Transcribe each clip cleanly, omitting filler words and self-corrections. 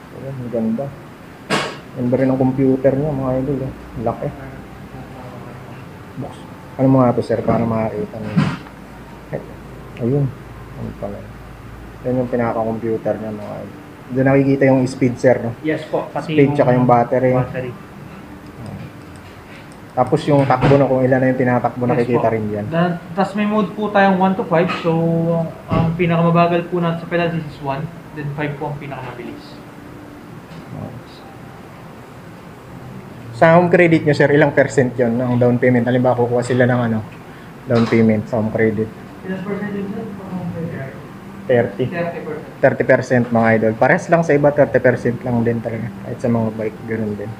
Ayan, ang ganda. Ganda rin ang computer niya mga idol. Laki. Box. Ano mga ito sir para makakita niyo? Ayun. Ano pala. Yan yung pinaka-computer niya mga idol. Doon nakikita yung speed sir. No? Yes po. Pati Speed tsaka yung battery. Tapos yung takbo na kung ilan na yung tinatakbo yes, nakikita po. rin yan. Tapos may mode po tayong 1 to 5. So, ang pinakamabagal po natin sa pedal is 1. Then 5 po ang pinakamabilis. Sa home credit nyo sir, ilang percent yun ng down payment? Halimbawa kukuha sila ng ano, down payment sa home credit. Ilang percent yun sir? 30. 30% mga idol. Pares lang sa iba, 30% lang din talaga. Kahit sa mga bike, ganoon din.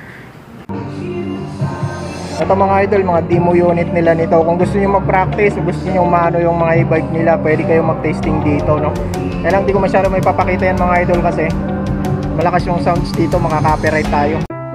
Ito mga idol, mga demo unit nila nito. Kung gusto niyo mag-practice, gusto niyo maano yung mga e-bike nila, pwede kayong mag-tasting dito, no? Kaya lang di ko masyado may papakita yan mga idol kasi malakas yung sounds dito, makaka-copyright tayo.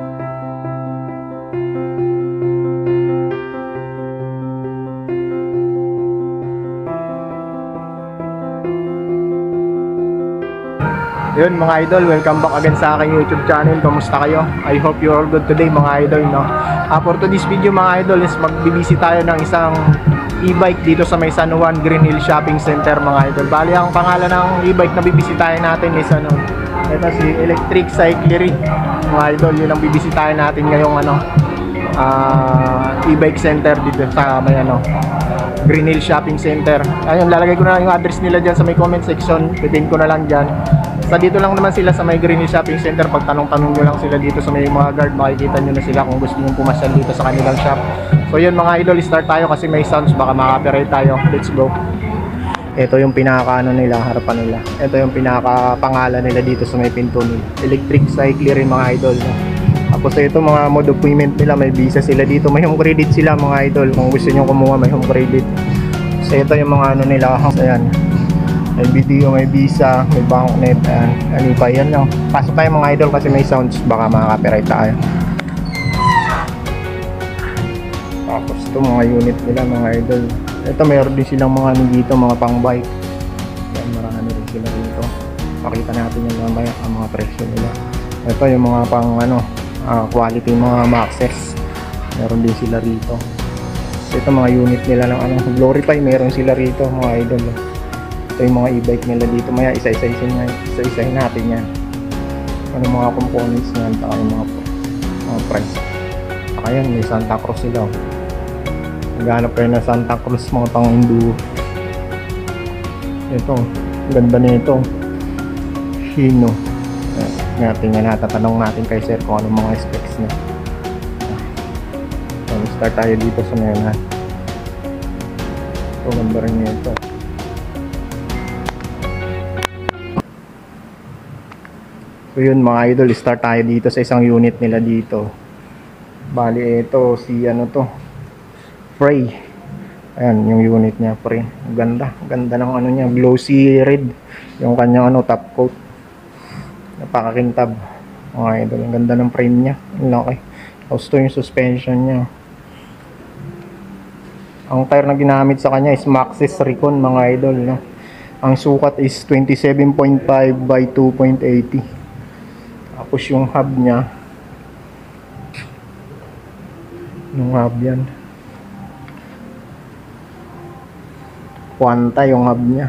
Yun mga idol, welcome back again sa aking YouTube channel. Kamusta kayo? I hope you're all good today mga idol, no? For today's video mga idol is magbibisi tayo ng isang e-bike dito sa may San Juan Green Hill Shopping Center mga idol. Bali ang pangalan ng e-bike na bibisitahin natin is ano, ito si Electric Cyclery mga idol. Yun ang bibisitahin natin ngayong ano, e-bike center dito sa may ano, Green Hill Shopping Center. Ayun, lalagay ko na lang yung address nila dyan sa may comment section. Pitin ko na lang dyan. Sa dito lang naman sila sa may Green Hill Shopping Center. Pag tanong-tanong nyo lang sila dito sa may mga guard, makikita nyo na sila kung gusto nyo pumasyal dito sa kanilang shop. So yun mga idol, start tayo kasi may sounds, baka maka-copyright tayo. Let's go. Ito yung pinaka-ano nila, harapan nila. Ito yung pinaka-pangalan nila dito sa may pinto nila. Electric Cyclery mga idol. Tapos ito mga mode of payment nila, may visa sila dito. May home credit sila mga idol. Kung gusto nyo kumuha, may home credit. So ito yung mga ano nila. Ayan. May video, may visa, may banknet. Ano pa yan lang. Pasok tayo mga idol kasi may sounds, baka makaka-copyright tayo. Tapos ito mga unit nila mga idol. Ito mayroon din silang mga ano dito, mga pang bike. Yan, marami rin sila dito. Pakita natin yung mamaya ang mga presyo nila. Ito yung mga pang ano, quality mga Maxxes. Meron din sila rito. So, ito mga unit nila ng ano, Glorify, meron sila rito mga idol. Ito yung mga e-bike nila dito. Maya isa-isahin natin yan. Ano mga components niyan, saka yung mga price. Saka yan, may Santa Cruz sila. Naghanap kayo na Santa Cruz, mga pang Hindu. Ito, ganda nito. Hino. Tingnan natin, tatanong natin kay sir kung ano mga specs niya. So, start tayo dito sa ngayon. So, ganda rin niya ito. So yun mga idol, start tayo dito sa isang unit nila dito. Bali ito si ano to, Frey. Ayan yung unit niya, Frey. Ganda ng ano niya, glossy red yung kanyang ano, top coat. Napakakintab mga idol, ang ganda ng frame niya, ang laki. Tapos ito yung suspension niya. Ang tire na ginamit sa kanya is Maxxis Recon mga idol, no? Ang sukat is 27.5 by 2.80. Tapos yung hub niya, yung hub yan, Quanta yung hub niya.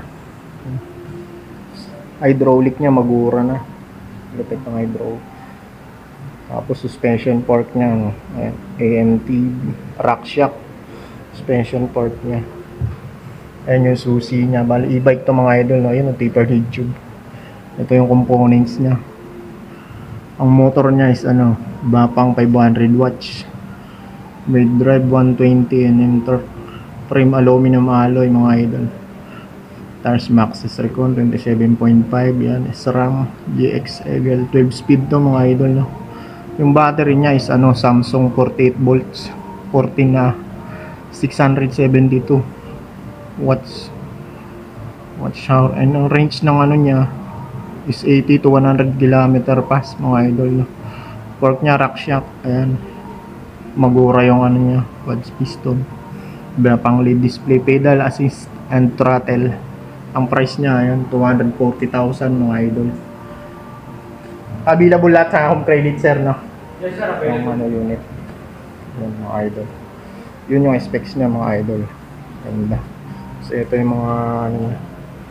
Hydraulic niya magura na, lupit ng hydraulic. Tapos suspension fork niya, no? Ayan, AMT rack shock suspension fork niya. Ayan yung susi niya. Bali e-bike to mga idol, no? Ayan yung tapered head tube. Ito yung components niya. Ang motor niya is ano, Bapang 500 watts. Brake drive 120 Nm torque. Frame aluminum alloy mga idol. Tires Maxxis Recon 27.5. Yan, SRAM GX Eagle 12 speed to mga idol, no? Yung battery niya is ano, Samsung 48 volts 14 na 672 watts hour. And ang range ng ano niya is 80 to 100 km pass mga idol, no? Fork niya rack shock. Ayan, magura yung ano niya, quads piston. Pang lead display, pedal assist and throttle. Ang price niya ayan, 240,000 mga idol. Available lahat sa home credit, sir, no? Yes sir, Yung available. unit. Yan, mga idol. Yun yung specs niya, mga idol. Ganda. So, ito yung mga ano niya.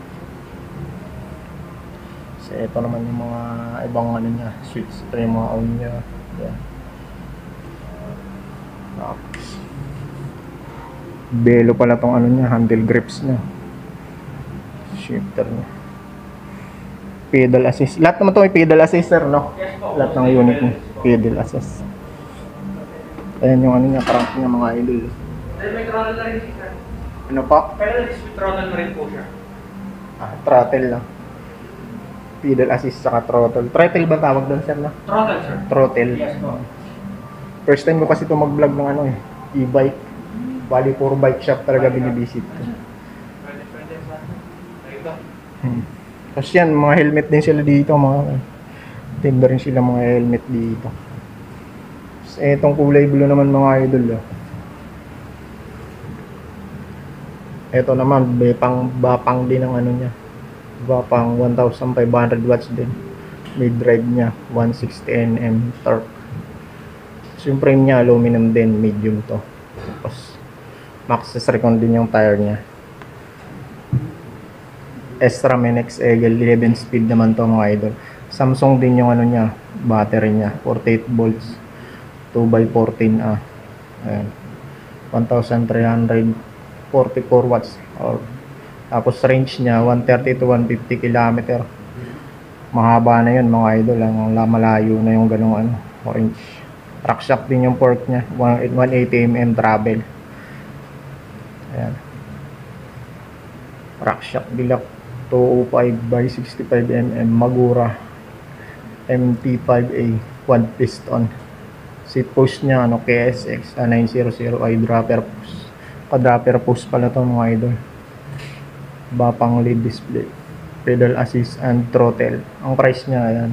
So, ito naman yung mga ibang ano niya. Switch. Ito yung mga on niya. Yan. Tapos, belo pala tong ano niya, handle grips niya. Shifter niya. Pedal assist. Lahat naman to may pedal assist, sir, no? Yes po. Lahat ng unit niya, pedal assist. Ayan yung ano niya, crank niya, mga idol. Then may throttle na rin sir. Ano pa? Pedal assist with throttle na rin po siya. Throttle lang. Pedal assist saka throttle. Throttle ba tawag doon, sir, no? Throttle sir. Throttle. Yes po. First time ko kasi ito mag-vlog ng ano e-bike. Bali, puro bike shop talaga binibisit ko. Pwede sa ito. Tapos yan, mga helmet din sila dito, mga tinda rin sila mga helmet dito. Tapos etong kulay blue naman, mga idol. Ito naman, bapang din ang ano niya. Bapang 1,500 watts din. Mid drive niya, 160 Nm torque. So yung frame niya, aluminum din, medium to. Tapos Maxxis Recon din yung tire niya. Extra Menex Eagle 11 speed naman to, mga idol. Samsung din yung ano niya, battery niya, 48 volts, 2x14A. Ayan. 1,344 watts. Tapos range niya 130 to 150 km. Mahaba na yun, mga idol. Malayo na yung ganung ano, range. Track shock din yung port niya, 180 mm travel. Ayan. Track shock bilak 205 by 65 mm Magura MT5A quad piston. Seat post niya ano, KSX 900i dropper post. Pa-dropper post pala to, mga idol. Bapang LED display, pedal assist and throttle. Ang price niya ayan,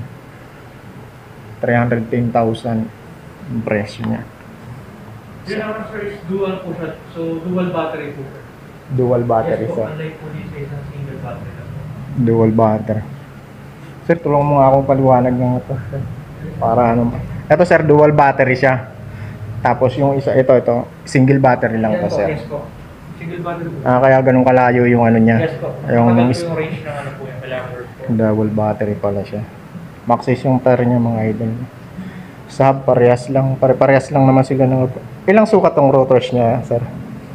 310,000 yung presyo niya. Yun naman sir is dual po siya. So dual battery po siya. Dual battery, Yes po, sir. unlike po dito sa isang single battery lang po. Dual battery. Sir, tulungan mo nga akong paliwanag ng ito, sir. Para ano. Ito, sir, dual battery siya. Tapos yung isa, ito, single battery lang to, Yes po, sir. yes po. Single battery po. Kaya ganun kalayo yung ano niya. Yes po. Yung Yung range ng ano po yung kailangan work po. double battery pala siya. Maxxis yung tire niya, mga idol. Sub, parehas lang. Parehas lang naman sila ng... Ilang sukat tong rotors niya, sir?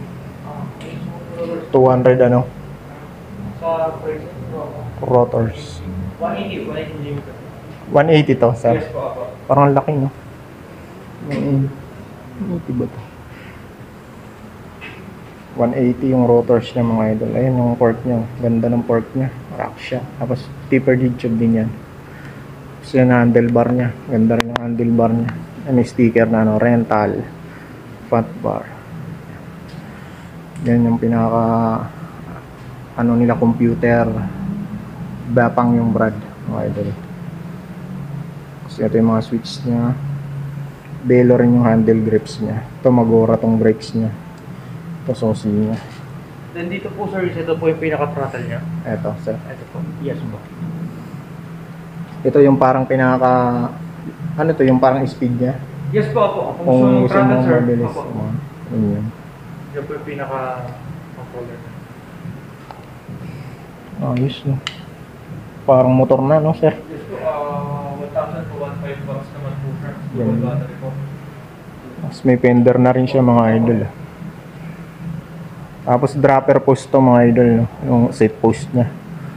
200 ano? Sa price po. Rotors. 180 limited. 180 to, sir. Yes po ako. Parang laki, no? 180 ba to? 180 yung rotors niya, mga idol. Ayun yung fork niya. Ganda ng fork niya. Rock siya. Tapos taper lead tube din yan. Tapos yung handlebar niya. Ganda rin yung handlebar niya. May sticker na ano, rental. Fat bar. Yan yung pinaka ano nila, computer. Bapang yung brand, mga idol. Kasi ito yung mga switch niya. Belo rin yung handle grips niya. Ito Magura tong brakes niya. Ito sosi niya. Then dito po sir, ito po yung pinaka-throttle niya. Ito, sir. Ito po. Yes po. Ito yung parang pinaka ano to, yung parang speed niya. Yes po ako. Kung gusto mo throttle sir. mabilis. Opo. Yun. Ito po yung pinaka-controller. Ayos, no? Parang motor na, no, sir? Yes po, 1,000 to 1,500 bucks naman po sir. Dual Yan. battery po. Tapos may fender na rin siya, mga idol. Tapos dropper post to, mga idol, no? Yung seat post niya.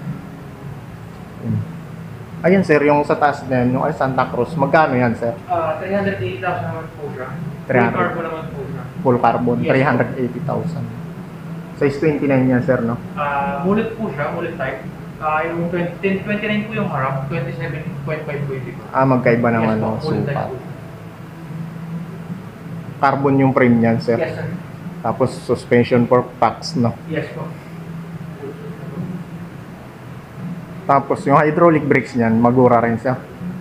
Ayun, sir, yung sa taas na yun, yung Santa Cruz, magkano yan, sir? 380,000 naman po siya. 300. Full carbo naman po siya. Full carbon, Yes. 380,000. Size 29 yan, sir, no? Mullet po siya, mullet type. Yung 29 po yung harap, 27.5 po yung likod. Magkaiba Yes naman, po, no? mullet type Sukat. po siya. Carbon yung frame niyan, sir. Yes sir. Tapos suspension for packs, no? Yes po. Tapos yung hydraulic brakes niyan, Magura rin siya.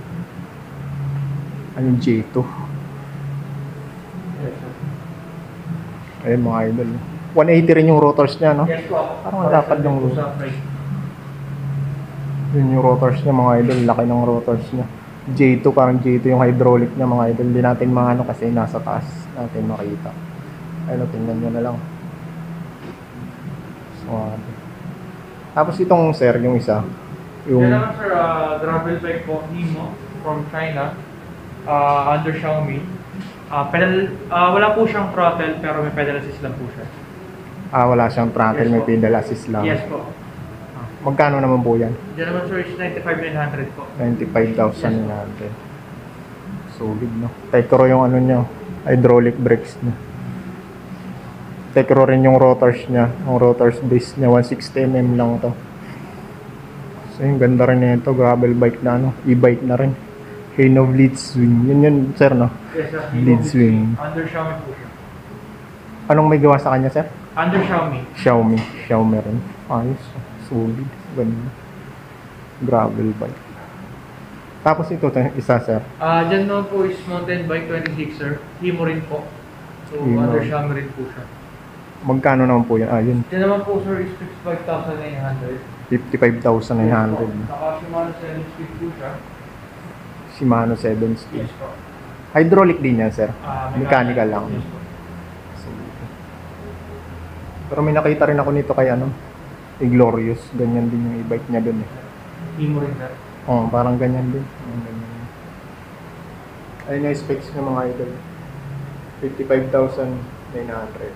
Anong J2? Yes sir. Ayun, mga idol. 180 rin yung rotors niya, no? Yes po ako. Parang dapat yung sa frame. Yun yung rotors niya, mga idol. Laki ng rotors niya. J2, parang J2 yung hydraulic niya mga idol. Hindi natin maano kasi nasa taas natin makita. Ayun, tingnan nyo na lang. So, tapos itong sir, yung isa. Yung Yan naman sir, gravel bike po, Nemo from China, under Xiaomi. Wala po siyang throttle pero may pedal assist lang po siya. wala siyang throttle, Yes may po. pedal assist lang. Yes po. Magkano naman po yan? Diyan naman sir is 95,900 po. 95,000 natin. Solid, no? Tekro yung ano niya, hydraulic brakes niya. Tekro rin yung rotors niya. Yung rotors base niya, 160mm lang to. So yung ganda rin nito, gravel bike na ano, e-bike na rin. Hino Bleed Swing. Yun sir, no? Yes sir. Bleed Swing. Under Xiaomi po siya. Anong may gawa sa kanya, sir? Under Xiaomi. Xiaomi rin. Ayos. Solid. Ganda. Gravel bike. Tapos ito, isa, sir. Diyan naman po is mountain bike 26 sir. Himo rin po. So Himo. under Xiaomi rin po siya. Magkano naman po yan? Yun. Diyan naman po sir is 55,900. 55,900. Saka Shimano 7 speed po siya. Shimano 7 speed. Yes po. Hydraulic din yan, sir. Mechanical Mechanical lang. Yes po. Pero may nakita rin ako nito kay ano, Glorious. Ganyan din yung e-bike niya dun eh. Himo rin sir. Oh, parang ganyan din. Ganyan. Ayun yung specs ng mga idol. 55,900.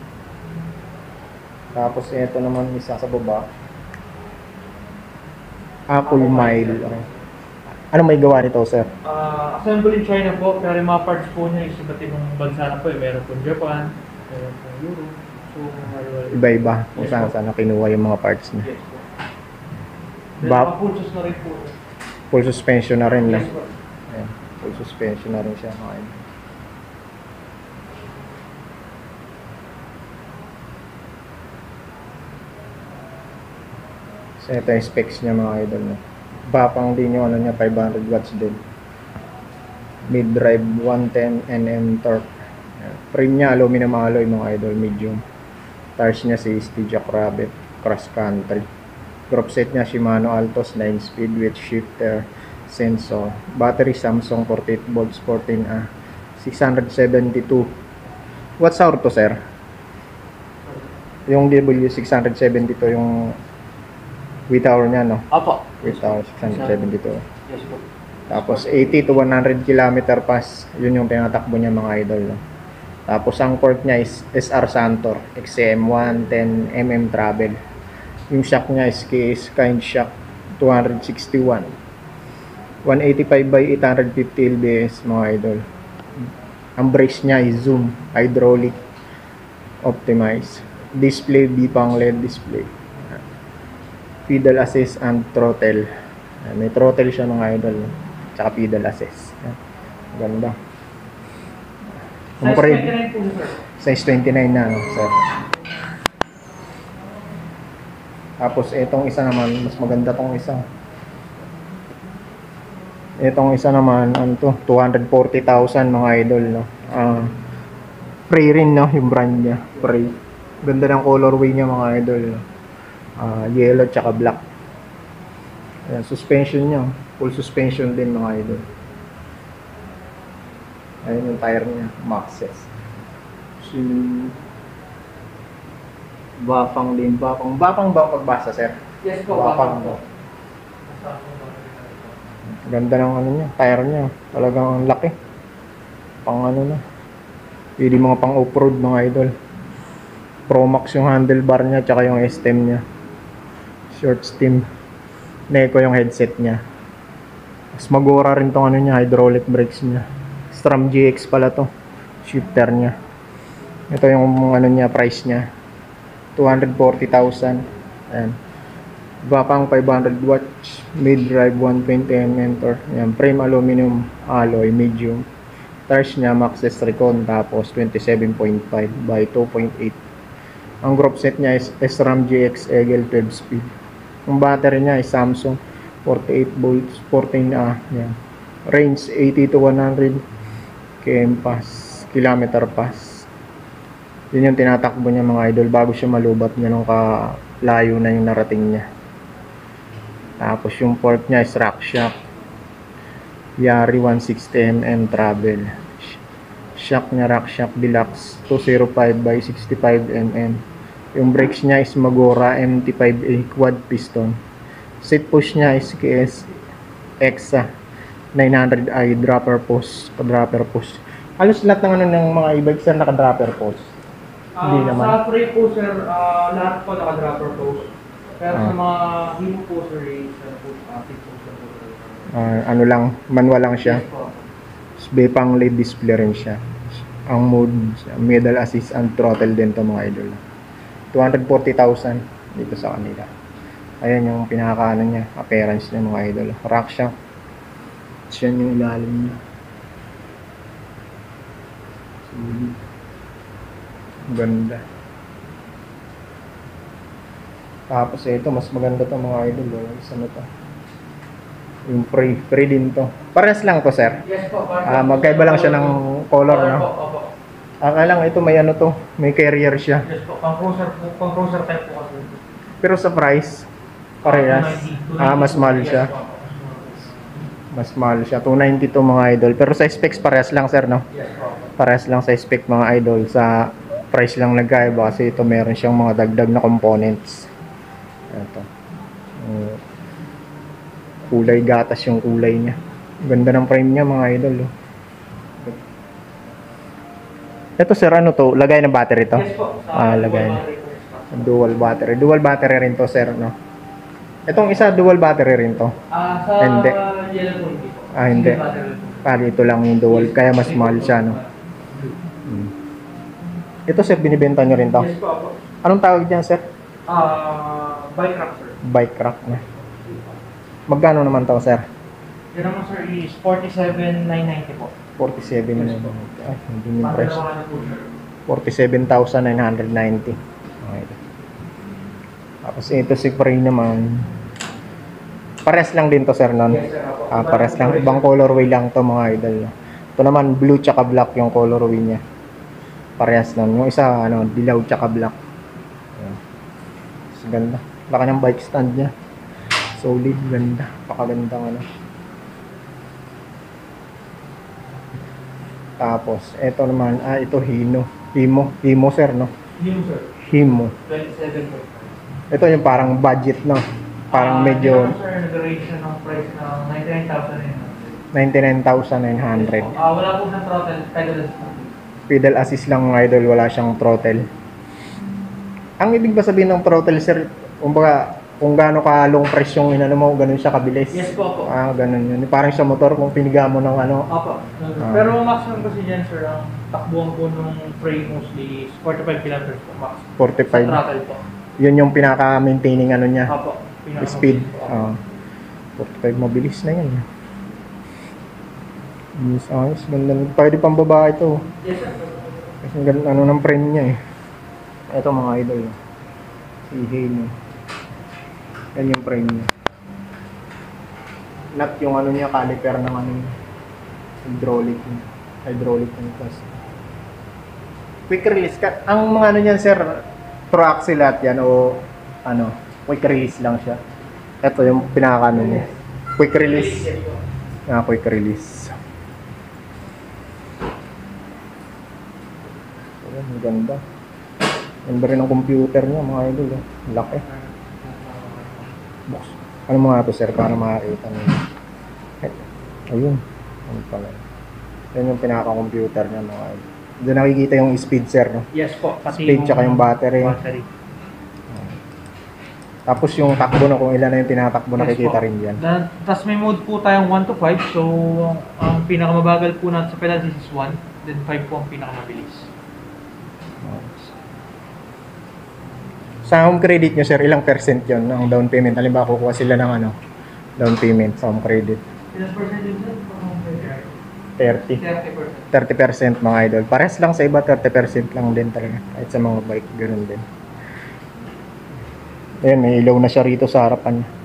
Tapos ito naman isa sa baba. Apple Mile. Okay. Ano may gawa nito, sir? Assemble in China po, pero yung mga parts po niya is iba't ibang bansa na po. Meron po Japan, meron po Europe. So, Iba-iba kung Yes, saan po. saan kinuha yung mga parts niya. yes po. Then, Ba- mga pulsos na rin po. Full suspension na rin. Yes po. Ayan, full suspension na rin siya. Okay. So ito yung specs niya mga idol. No? Bapang din yung ano niya, 500 watts din. Mid-drive 110 Nm torque. Ayan. Frame niya aluminum alloy mga idol, medium. Tires niya 60 Jackrabbit cross country. Group set niya Shimano Altos 9 speed with shifter sensor. Battery Samsung 48 volts 14A 672 watts hour to, sir. Yung W672 yung with hour niya, no? Apo. With hour 672. Yes po. Tapos 80 to 100 km pass, yun yung tinatakbo niya mga idol, no? Tapos ang fork niya is SR Santor XM 110mm travel. Yung shock niya is KS Kind Shock 261 185 by 850 lbs mga idol. Ang brakes niya is Zoom hydraulic optimized. Display bipang LED display. Pedal assist and throttle. May throttle siya mga idol, no? Tsaka pedal assist. Ganda. Size 29 po sir. Size 29 na, no, sir. Tapos itong isa naman, mas maganda tong isa. Itong isa naman, ano to, 240,000 mga idol, no. Prey rin, no, yung brand niya, Prey. Ganda ng colorway niya mga idol, no. Yellow tsaka black. Ayan, suspension niya, full suspension din mga idol. Ayun yung tire niya, Maxxis. So, Bapang din, Bapang ba ang pagbasa, sir? Yes po. Bapang. Ganda ng ano niya, tire niya. Talagang ang laki. Pang ano na. Pwede mga pang off-road mga idol. Pro Max yung handlebar niya, tsaka yung stem niya. Short stem. Neko yung headset niya. Mas magura rin tong ano niya, hydraulic brakes niya. Stram GX pala to. Shifter niya. Ito yung ano niya, price niya. 240,000. Ayan. Bapang 500 watts. Mid-drive 120mm torque. Ayan. Frame aluminum alloy, medium. Tires niya, Maxxis Recon. Tapos 27.5 by 2.8. Ang group set niya is SRAM GX Eagle 12 speed. Ang battery niya is Samsung 48 volts 14A. Ayan. Range 80 to 100 km pass. Kilometer pass. Yun yung tinatakbo niya mga idol bago siya malubat niya nung kalayo na yung narating niya. Tapos yung port niya is rack shock. Yari 160mm travel. Shock niya RockShox Deluxe 205 by 65mm. Yung brakes niya is Magura MT5A quad piston. Seat push niya is KS EXA 900i dropper post, dropper post. Halos lahat ng ano ng mga e-bike sir naka-dropper post. Hindi naman. Sa frame po sir, lahat po naka-dropper post. Pero sa mga himo po sir, seat post lang po sir. Ano lang, manual lang siya. Yes po. Pang LED display rin siya. Ang mode, middle assist and throttle din to mga idol. 240,000 dito sa kanila. Ayan yung pinaka niya, appearance niya mga idol. RockShox. Yan yung ilalim niya. Ganda. Tapos ito, mas maganda to mga idol. Isa na to. Yung free din to. Parehas lang to sir. Yes po. Magkaiba lang siya ng color no. Opo. Lang ito may ano to, may carrier siya. Yes po, pang cruiser type po kasi. Pero sa price, parehas. 290. Mas mahal siya. Yes po. Mas mahal siya. 290 to mga idol. Pero sa specs parehas lang sir no. Yes po. Parehas lang sa spec mga idol. Sa price lang nagkaiba kasi ito meron siyang mga dagdag na components. Ito. Kulay gatas yung kulay niya. Ganda ng frame niya mga idol. Ito sir, ano to? Lagay ng battery to? Yes po. Lagay na. Dual battery. Dual battery rin to sir, no? Itong isa, dual battery rin to. Sa Hindi. yellow po hindi po. Hindi. Single battery po. Dito lang yung dual. Kaya mas mahal siya, no? Ito sir, binibenta nyo rin to? Yes po. Anong tawag dyan sir? Bike rack sir. Bike rack na. Magkano naman to sir? Yan naman sir is 47,990 po. 47 na. Ay, hindi yung price. Pangalawa na po sir. 47,990. Okay. Tapos ito si Free naman. Pares lang din to sir nun. Yes sir. Pares lang. Ibang colorway lang to mga idol. Ito naman blue tsaka black yung colorway niya. Parehas lang. Yung isa ano, dilaw tsaka black. Ayan. Mas ganda. Laki ng bike stand niya. Solid, ganda. Pakagandang ano. Tapos, ito naman, ito Himo sir, no? Himo sir. Himo. 27 po. Ito yung parang budget, no? Parang medyo Yan naman sir, nag-range siya ng price ng 99,900. 99,900. Wala po siyang throttle, Pedal assist lang mga idol, wala siyang throttle. Ang ibig ba sabihin ng throttle, sir? Kumbaga, kung gaano ka long press yung inano mo, ganun siya kabilis. Yes po. Ganun yun. Parang sa motor, kung piniga mo ng ano. Opo. Pero maximum kasi dyan sir, ang takbuhan po nung frame mostly is 45 kilometers po max. 45. Sa throttle po. Yun yung pinaka-maintaining ano niya. Opo. Speed. 45 mabilis na yan. Yes, ayos. Ganda. Pwede pang babae ito. Yes sir. Kasi ganda ano ng frame niya eh. Ito mga idol. Si Hino. Yan yung frame niya. Not yung ano niya, caliper ng ano niya. Hydraulic yung plus. Quick release. Ang mga ano niyan sir, through axle lahat yan o ano, quick release lang siya. Ito yung pinaka ano niya. Quick release. Quick release. Ayan, ang ganda. Ganda rin ang computer niya mga idol. Laki. Box. Ano mga ito sir para makakita nyo? Ayun. Ano pala. Yan yung pinaka-computer niya mga idol. Doon nakikita yung speed sir no? Yes po. Speed tsaka yung battery. Tapos yung takbo na kung ilan na yung tinatakbo nakikita rin dyan. Tapos may mode po tayong 1 to 5. So ang pinakamabagal po natin sa pedal is 1. Then 5 po ang pinakamabilis. Sa home credit nyo sir, ilang percent yun ng down payment? Halimbawa kukuha sila ng ano, down payment sa home credit. Ilang percent yun sir? 30. 30%. 30% mga idol. Pares lang sa iba, 30% lang din talaga. Kahit sa mga bike, ganoon din. Ayan, may ilaw na siya rito sa harapan niya.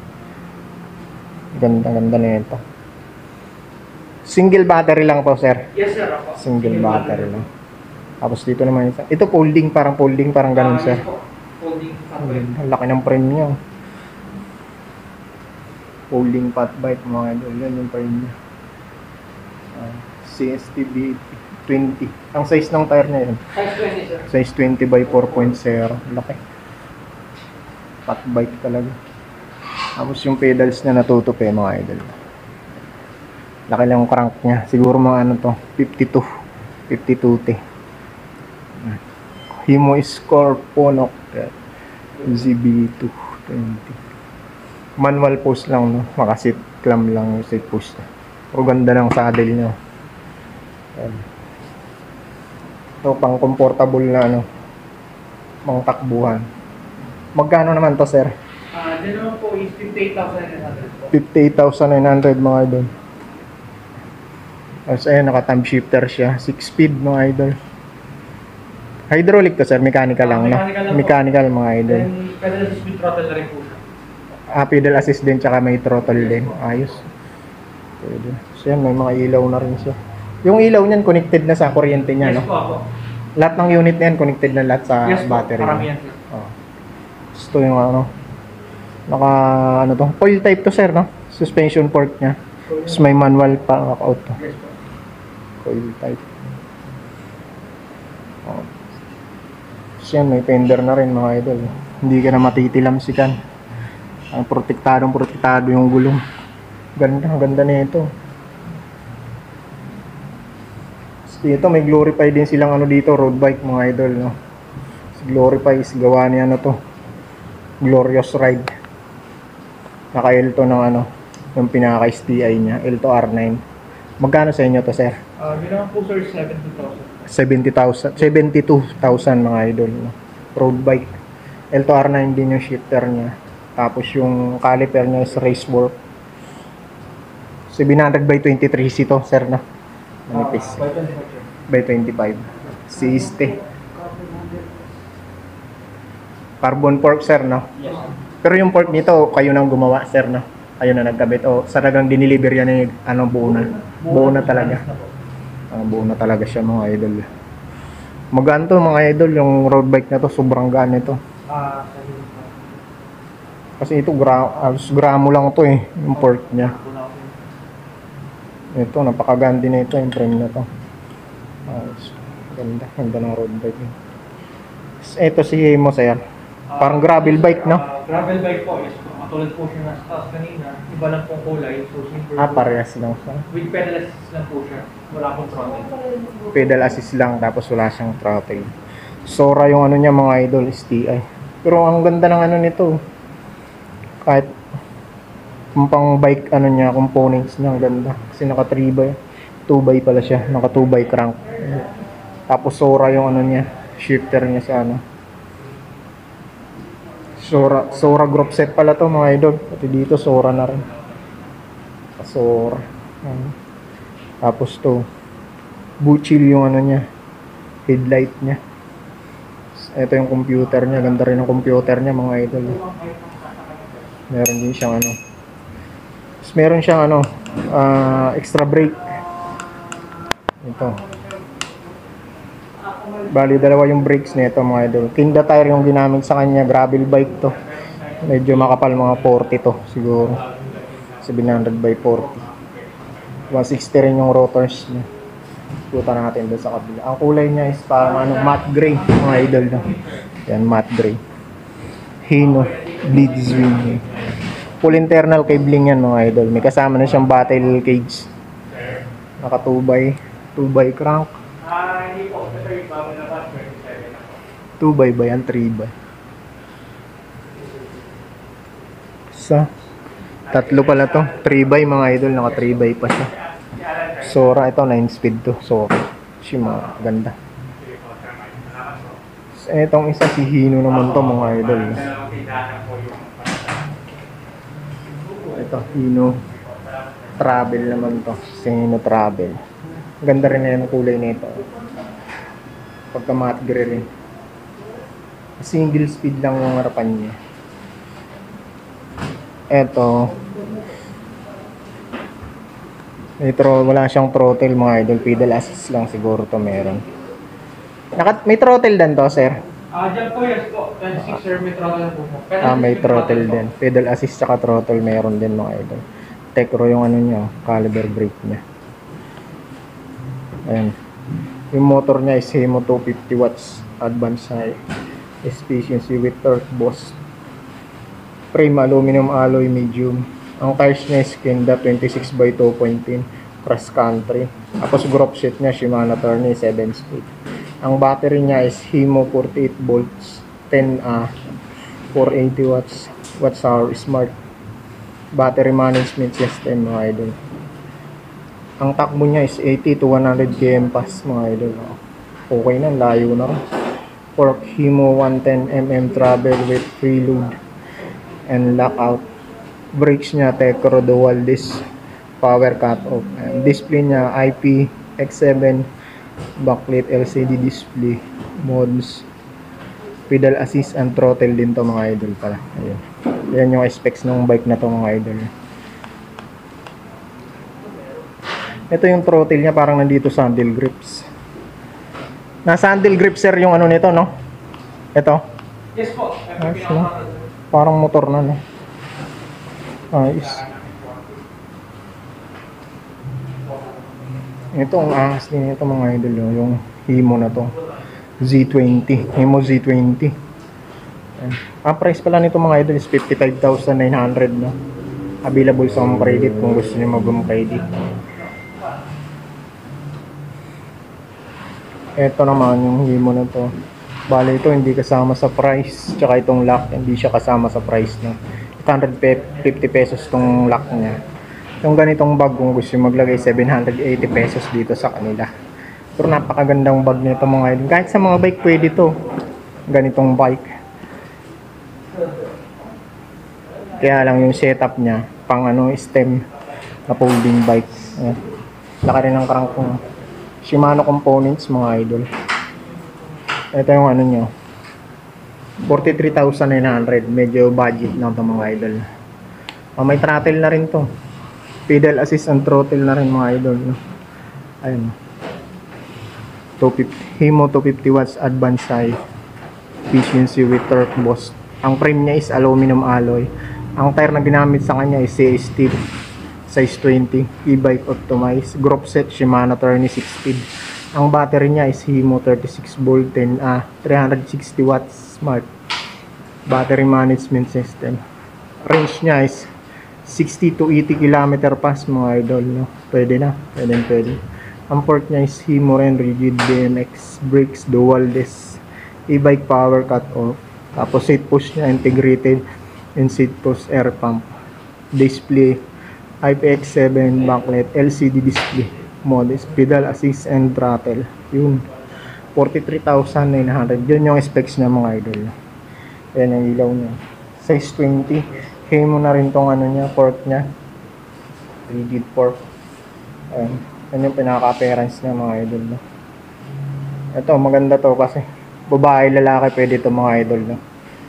Ganda na ito. Single battery lang to sir. Yes sir. Ako. Single battery lang. Tapos dito naman isa. Ito folding, parang ganun sir. Yes po. Folding Ang laki ng frame niya. Folding fat bike mga idol. Yan yung frame niya. CSTB 20. Ang size ng tire niya yun. Size 20, sir. Size 20 by 4.0. Laki. Fat bike talaga. Tapos yung pedals na natutupi mga idol. Laki lang yung crank niya. Siguro mga ano to, 52. 52T. Himo Scorponok ZB220. Manual post lang, no? Makasit clamp lang yung seat post. Pero ganda ng saddle niya. Ayan. Ito pang comfortable na ano, mga takbuhan. Magkano naman to, sir? Dyan naman po is 58,900 po. 58,900 mga idol. Tapos ayun, naka-thumb shifter siya. 6-speed mga idol. Hydraulic to, sir. Mechanical lang, no? Mechanical lang po. Mechanical mga idol. Then, pedal assist with throttle na rin po siya. Pedal assist din, tsaka may throttle din. Ayos. Pwede. So yan, may mga ilaw na rin siya. Yung ilaw niyan, connected na sa kuryente niya, Yes no? po ako. Lahat ng unit na yan, connected na lahat sa Yes po, battery. karamihan sir. Oh. Gusto yung ano, naka, ano to, coil type to, sir, no? Suspension fork niya. Tapos may manual pa, naka-out to. Yes po. Coil type. Oh. So yan, may fender na rin, mga idol. Hindi ka na matitilamsikan. Ang protektado yung gulong. Ganda na ito. Dito may Glorify din silang ano dito, road bike mga idol, no. Si Glorify is gawa niya ano to, Glorious Ride. Naka L2 ng ano, yung pinaka STI niya, L2 R9. Magkano sa inyo to, sir? Yun naman po sir, 70,000. 72,000 mga idol, no. Road bike. L2 R9 din yung shifter niya. Tapos yung caliper niya is Racework. 700 by 23C to, sir, no. Manipis. By 25. Siste. Carbon fork, sir, no? Yes. Pero yung fork nito, kayo nang gumawa, sir, no? Kayo na nagkabit. O, saragang diniliver yan yung ano, buo na. Buo na talaga. Buo na talaga siya, mga idol. Magaan to, mga idol. Yung road bike na to, sobrang gaan ito. Kasi ito, gramo lang to eh. Yung fork niya. Ito, napakaganda na ito, yung frame na to. Ganda ng road bike. Ito si Himo, sir. Parang gravel bike, no? Gravel bike po, yes po. Matulad po siya nasa taas kanina. Iba lang pong kulay. So, simple. Parehas lang siya. With pedal assist lang po siya. Wala pong throttle. Pedal assist lang, tapos wala siyang throttle. Sora yung ano niya, mga idol, STI. Pero ang ganda ng ano nito. Kahit kung pang bike ano niya, components niya, ang ganda. Kasi naka 3x, 2x pala siya, naka 2x crank. Tapos Sora yung ano niya, shifter niya sa ano. Sora group set pala to, mga idol. Pati dito Sora na rin. Sora. Tapos to, Buchil yung ano niya, headlight niya. Ito yung computer niya, ganda rin ang computer niya, mga idol. Meron din siyang ano. Meron siyang ano, extra brake. Ito. Bali, dalawa yung brakes nito, mga idol. Kinda tire yung ginamit sa kanya, gravel bike to. Medyo makapal, mga 40 to siguro. 700 by 40. 160 rin yung rotors niya. Puta natin doon sa kabila. Ang kulay niya is parang ano, matte gray, mga idol, no? Yan, matte gray. Hino bleed swing. Full internal cabling yan, mga idol. May kasama na siyang battle cage. Naka 2x crank. Hindi po. Ito yung bago na bus, 27 ako. 2x ba yan? 3x. Tatlo pala to. 3x, mga idol. Naka 3x pa siya. Sora, ito 9-speed to. Sora. Shima, ganda. Etong isa si Hino naman to, mga idol. Ito, Hino Travel naman to. Hino Travel. Ganda rin na yung kulay nito. Pagka matte gray rin. Single speed lang yung harapan niya. Ito. Wala siyang throttle, mga idol. Pedal assist lang siguro to meron. May throttle din to, sir? Diyan po, yes po. 26 sir, may throttle na po siya. May throttle din. Pedal assist saka throttle meron din, mga idol. Tecro yung ano niya, caliber brake niya. Ayan. Yung motor niya is Hemo 250 watts advanced high efficiency with torque boost. Frame aluminum alloy medium. Ang tires niya is Kenda 26 by 2.10 cross country. Tapos group set niya Shimano Tourney 7 speed. Ang battery niya is Hemo 48 volts 10A 480 watts hour smart battery management system mga idol. Ang takbo niya is 80 to 100 km pass mga idol. Okay na, layo na rin. Fork Hemo 110mm travel with preload and lockout. Brakes niya Tecro dual disc power cut off. Display niya IPX7 backlit LCD display modes. Pedal assist and throttle din to mga idol pala. Ayun. Yan yung specs ng bike na to mga idol. Ito yung throttle niya, parang nandito sa handle grips. Nasa handle grips sir yung ano nito, no? Ito. Yes po. Ayos, no? Parang motor na, no? Ayos. Ito ang ahas din ito mga idol, no? Yung Hemo na to. Z20. Hemo Z20. Ayan. Ang price pala nito mga idol is 55,900, no? Available sa home credit kung gusto niyo mag-home credit. Ito naman yung Hemo na to. Bale ito hindi kasama sa price. Tsaka itong lock hindi siya kasama sa price, no? 850 pesos tong lock niya. Yung ganitong bag kung gusto nyo maglagay 780 pesos dito sa kanila. Pero napakagandang bag nito mga idol. Kahit sa mga bike pwede to. Ganitong bike. Kaya lang yung setup niya pang ano stem na folding bike. Ayan. Laki rin ng crankong Shimano components mga idol. Ito yung ano nyo 43,900. Medyo budget na ito mga idol. May throttle na rin to. Pedal assist and throttle na rin mga idol, no? Ayun. 250 Hemo 250 watts advanced high efficiency with torque boost. Ang frame niya is aluminum alloy. Ang tire na ginamit sa kanya is CST size 20 e-bike optimized. Group set Shimano Tourney 6 speed. Ang battery niya is Hemo 36 volt 10A 360 watts smart battery management system. Range niya is 60 to 80 km pass mga idol, no? Pwede na, pwede. Ang fork niya is Hemo rin rigid BMX brakes dual disc e-bike power cut off. Tapos seat push niya integrated and seat push air pump. Display IPX7 backlit LCD display modes, pedal assist and throttle. Yun 43,900. Yun yung specs niya mga idol. Yan ang ilaw niya size 20. Hemo na rin tong ano niya, fork niya rigid fork. Ayan. Yan yung pinaka-appearance niya mga idol, no? Ito maganda to kasi babae lalaki pwede to mga idol, no?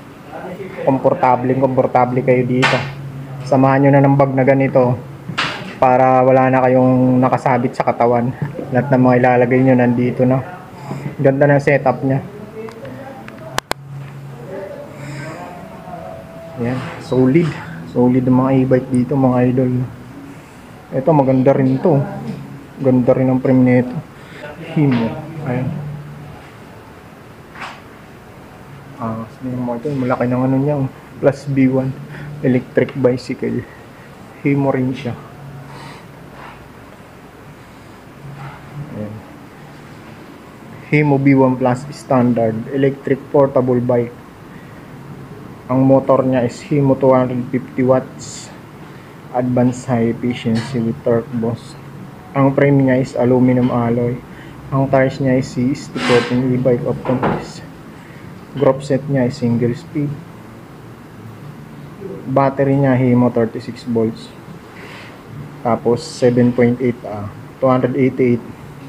Komportable kayo dito. Samahan nyo na ng bag na ganito para wala na kayong nakasabit sa katawan. Lahat ng mga ilalagay nyo nandito na. Ganda ng setup nya. Yan, solid ang mga e-bike dito mga idol. Ito maganda rin to. Ganda rin ang frame nito. Hemo. Ayan. Mo ito, malaki ng ano niya, plus B1 electric bicycle. Hemo rin siya. Ayan. Hemo B1 Plus standard electric portable bike. Ang motor niya is Hemo 250 watts advanced high efficiency with torque boost. Ang frame niya is aluminum alloy. Ang tires niya is C14 e-bike optimized. Group set niya is single speed. Battery niya Hemo 36 volts. Tapos 7.8 288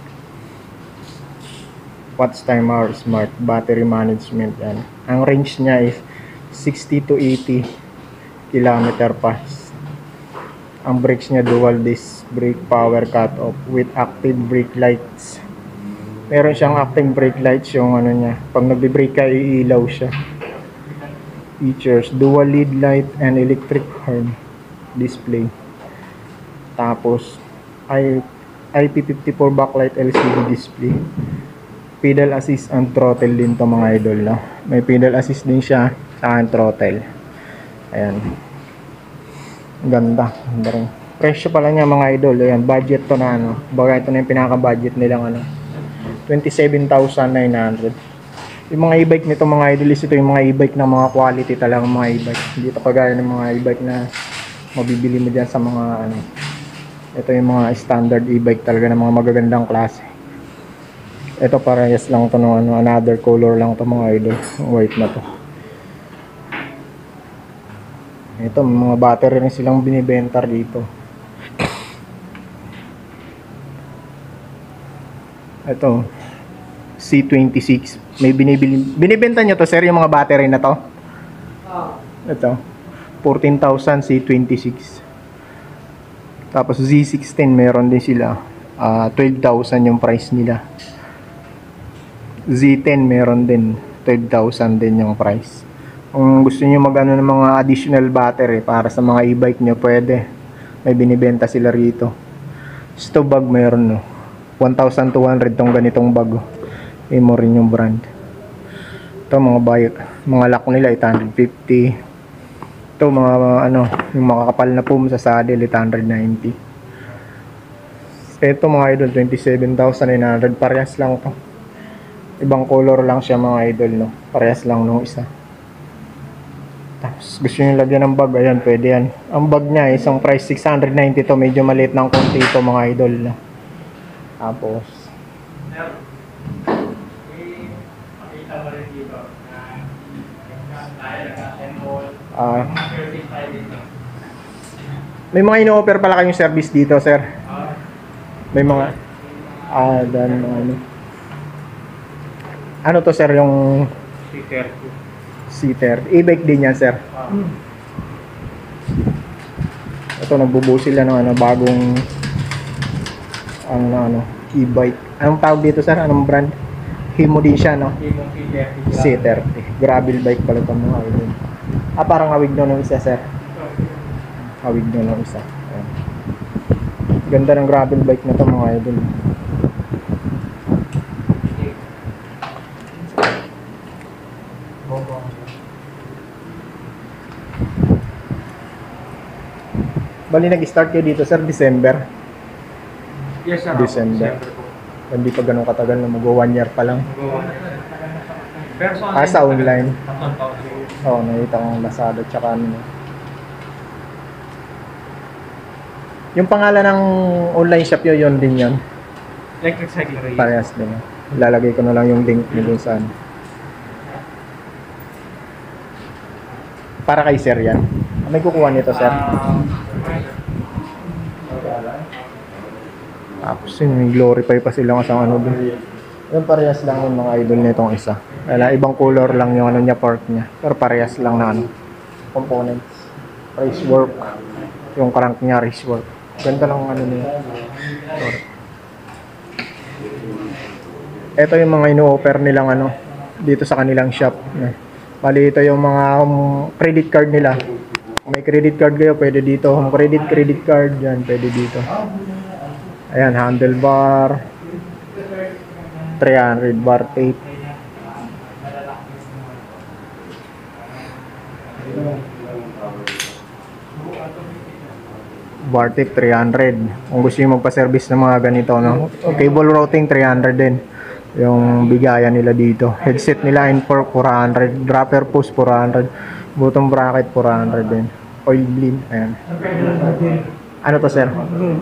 watts time hour smart battery management yan. Ang range niya is 60 to 80 km pass. Ang brakes niya dual disc brake power cut off with active brake lights. Meron siyang active brake lights yung ano niya. Pag nagbe-brake ka, iilaw siya. Features, dual lead light and electric horn display. Tapos, IP54 backlight LCD display. Pedal assist and throttle din to mga idol, no? May pedal assist din siya sa throttle. Ayan. Ganda. Ganda rin. Presyo pala niya mga idol. Ayan, budget to na ano. Baga ito na yung pinaka-budget nilang ano. 27,900. Yung mga e-bike nito mga idol, ito yung mga e-bike ng mga quality talagang mga e-bike. Hindi ito kagaya ng mga e-bike na mabibili mo dyan sa mga ano. Ito yung mga standard e-bike talaga ng mga magagandang klase. Ito parehas lang to no, ano, another color lang to mga idol. White na to. Ito mga battery rin silang binibenta dito. Ito C26. May binibenta nyo to sir yung mga battery na to. Ito 14,000 C26. Tapos Z16 meron din sila. 12,000 yung price nila. Z10 meron din 12,000 din yung price. Kung gusto niyo magano ng mga additional battery para sa mga e-bike niyo, pwede. May binibenta sila rito. Sto bag meron no. 1,200 tong ganitong bag. Imo rin yung brand. Ito mga bike, mga lock nila 850. Ito mga ano, yung makakapal na foam sa saddle 890. Ito mga idol 27,900, parehas lang to. Ibang color lang siya mga idol no. Parehas lang nung isa. Tapos gusto niyo lagyan ng bag, ayan pwede yan. Ang bag niya isang price 690 to, medyo maliit ng konti ito mga idol no. Tapos may mga ino-offer pala kayong service dito sir. May mga dan ano to sir yung C30 e-bike din yan sir. Ito nagbubuo sila ng ano bagong ano e-bike. Anong tawag dito sir? Anong brand? Himo din siya no? C30. Gravel bike pala ito mga idol. Parang hawig nyo ng isa sir. Hawig nyo ng isa. Ayan. Ganda ng gravel bike na ito mga idol. Bali nag-start kayo dito sir, December? Yes sir. December. Hindi pa ganun katagal na mag 1 year pa lang. Pero sa Sa online. Oo, nakita ko ng Lazada tsaka ano. Yung pangalan ng online shop yun din yun. Electric Cycle Race. Parehas din. Ilalagay ko na lang yung link nyo saan. Para kay sir yan. May kukuha nito sir. Tapos yun, may glorify pa sila kasang ano dun. Yung parehas lang yung mga idol nitong isa. Kaya ibang color lang yung ano niya, part niya. Pero parehas lang na ano, components. Race work. Yung crank niya, race work. Ganda lang ano niya. Ito yung mga ino-offer nilang ano, dito sa kanilang shop. Bali ito yung mga credit card nila. Kung may credit card kayo, pwede dito. Kung credit card, yan, pwede dito. Ayan, handlebar 300, bar tape bar tape 300. Kung gusto nyo magpa-service ng mga ganito no? Cable routing 300 din yung bigayan nila dito. Headset nila in-fork 400, dropper post 400, button bracket 400 din. Oil bleed, ayan. Ano to sir?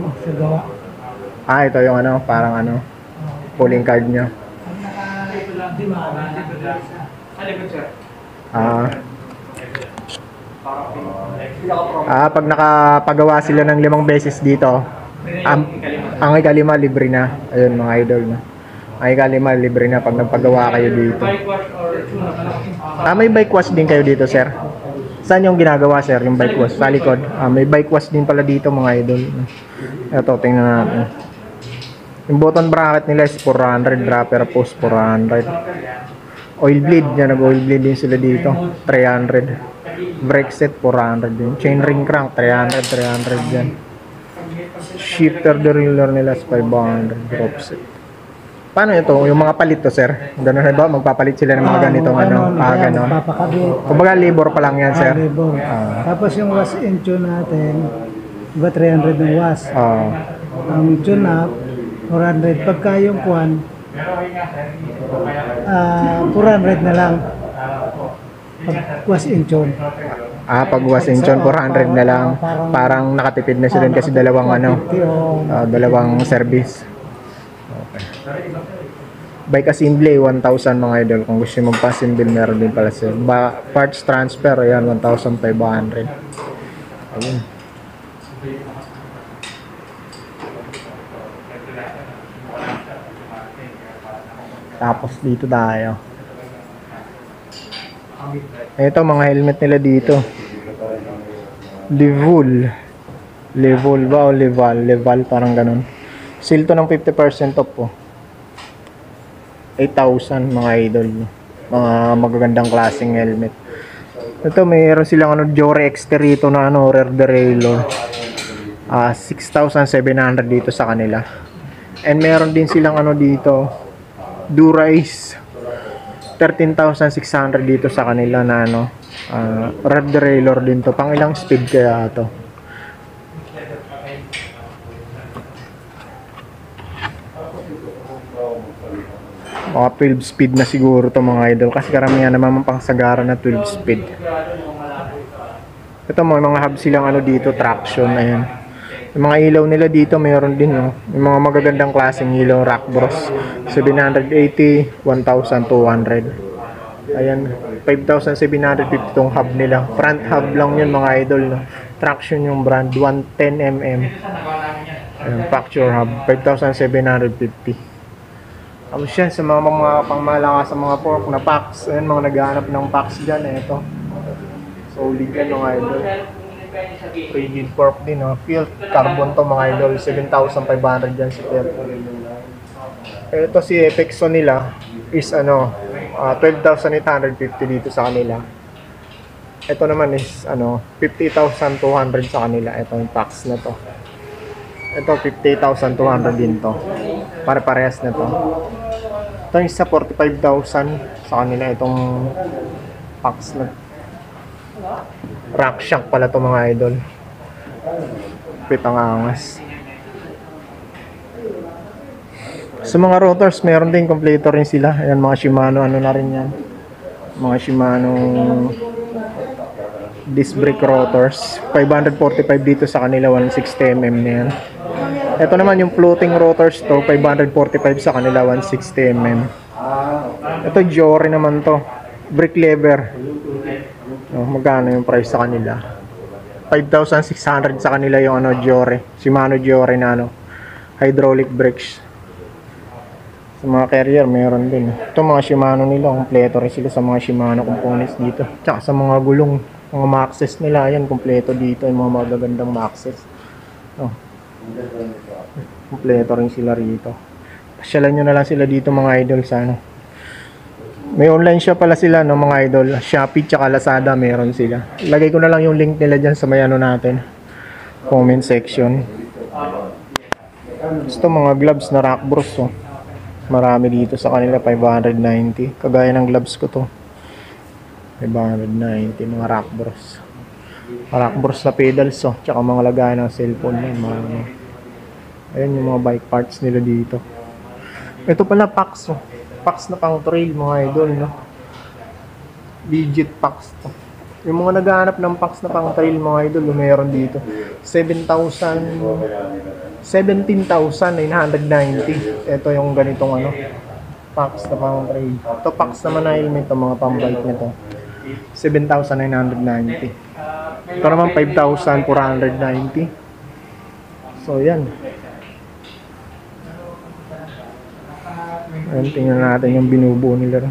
Ito yung ano, parang ano, pulling card nyo. Pag nakapagawa sila ng 5 beses dito, ang ikalima libre na. Ayun mga idol na. Ang ikalima libre na pag nagpagawa kayo dito. May bike wash din kayo dito sir. Saan yung ginagawa sir, yung bike wash? Sa likod. May bike wash din pala dito mga idol. Ito, tingnan natin. Yung button bracket nila is 400, dropper post 400. Oil bleed, yan nag-oil bleed din sila dito, 300. Brake set 400 din. Chain ring crank 300 yan. shifter derailleur nila is 500 drop set. Paano ito? Yung mga palit to, sir? Ganun na ba? Magpapalit sila ng mga ganitong ano? Ganon. Papakabit. Kumbaga labor pa lang yan, sir. Labor. Tapos yung wash and tune natin, iba 300 ng wash. Ang tune up, 400. Pagka yung kuhan, 400 na lang. Pag wash and tune. Pag wash and tune, 400 na lang. Parang nakatipid na sila kasi dalawang ano, dalawang service. Bike assembly 1,000 mga idol. Kung gusto mo magpa-assemble, meron din pala sila. Parts transfer, ayan, 1,500. Ayun. Tapos dito tayo. Ito mga helmet nila dito. Level ba o level parang ganun. Sale to ng 50% off po. 8,000 mga idol. Mga magagandang klaseng helmet. Ito mayroon silang ano, Jore Exter rito na ano, rear derailleur. 6,700 dito sa kanila. And meron din silang ano dito, Dura-Ace. 13,600 dito sa kanila na ano, rear derailleur din to. Pang ilang speed kaya to? Mga 12 speed na siguro to mga idol kasi karamihan naman pangsagara na 12 speed. Ito mga hub silang ano dito, traction, ayan. Yung mga ilaw nila dito mayroon din, no? Yung mga magagandang klaseng ilaw, Rockbros 780, 1,200. Ayan, 5,750 tong hub nila. Front hub lang yun mga idol, no? Traction yung brand, 110mm. Ayan, facture hub, 5,750. Tapos yan, sa mga pangmalakas sa mga fork na packs. Ayan, mga naghahanap ng packs dyan. Ito. Solid yan mga idol. Rigid fork din. Field carbon to mga idol. 7,500 dyan si Field. Ito si Epexo nila is ano, 12,850 dito sa kanila. Ito naman is ano, 50,200 sa kanila. Ito yung packs na to. Ito 50,200 din to. Pare-parehas na to. Ito yung isa 45,000 sa kanila itong packs na RockShox pala to mga idol. Pitang angas. Sa mga rotors meron din kompleto rin sila. Ayan mga Shimano ano na rin yan. Mga Shimano disc brake rotors. 545 dito sa kanila, 160mm na yan. Ito naman yung floating rotors to, 545 sa kanila, 160mm. Ito Jore naman to, brake lever. Magkano yung price sa kanila? 5,600 sa kanila yung ano, Jore, Shimano Jore na ano, hydraulic brakes. Sa mga carrier meron din. Ito mga Shimano nila, kompleto rin sila sa mga Shimano components dito. Tsaka sa mga gulong, mga Maxxis nila, ayan, kompleto dito yung mga magagandang Maxxis. Kompleto rin sila rito. Pasyalan nyo na lang sila dito mga idol sa ano. May online shop pala sila no mga idol. Shopee tsaka Lazada meron sila. Lagay ko na lang yung link nila dyan sa may ano natin, comment section. Gusto mga gloves na Rockbros oh. Marami dito sa kanila, 590. Kagaya ng gloves ko to, 590 mga Rockbros. Rockbros na pedals oh, tsaka mga lagayan ng cellphone yan, mga ano. Ayan yung mga bike parts nila dito. Ito pala packs oh. Packs na pang trail mga idol no. Legit packs to. Yung mga naghahanap ng packs na pang trail mga idol, meron dito. 17,990. Ito yung ganitong ano, packs na pang trail. Ito packs naman na helmet to, mga pang bike nito. 7,990. Ito naman 5,490. So yan. Ayan, tingnan natin yung binubuo nila.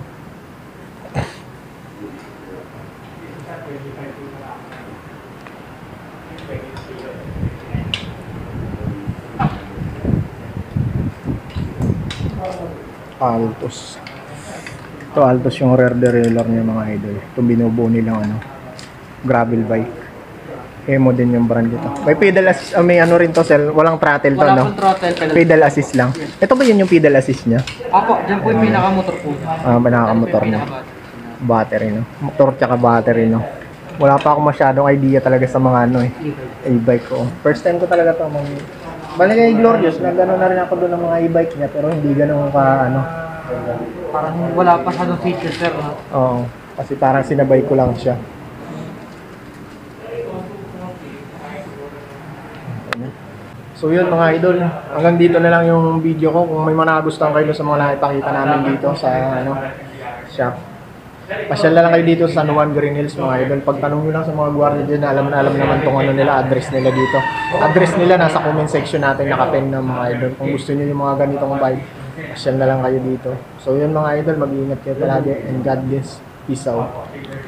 Altos. Ito Altos yung rear derailleur niya mga idol. Ito binubuo nilang ano, gravel bike. Emo din yung brand dito. May pedal assist, may ano rin to, sir. Walang throttle to, Wala no? pong throttle pedal. Pedal assist lang. Ito ba yun yung pedal assist niya? Apo, dyan po yung pinaka-motor po. Pinaka-motor niya. Battery, no? Motor tsaka battery, no? Wala pa ako masyadong idea talaga sa mga ano eh. E-bike ko. First time ko talaga to bali kay Glorious, nagano na rin ako doon ng mga e-bike niya, pero hindi ganun ka ano. Parang wala pa sa feature, sir. No? Oo. Kasi parang sinabay ko lang siya. So yun mga idol, hanggang dito na lang yung video ko. Kung may mga nagustuhan kayo sa mga nakipakita namin dito sa ano, shop. Pasyal na lang kayo dito sa San Juan Green Hills mga idol. Pagtanong nyo lang sa mga guardia dyan, alam naman tong ano nila, address nila dito. Address nila nasa comment section natin, nakapen na mga idol. Kung gusto nyo yung mga ganitong vibe, pasyal na lang kayo dito. So yun mga idol, mag-iingat kayo palagi and God bless. Peace out.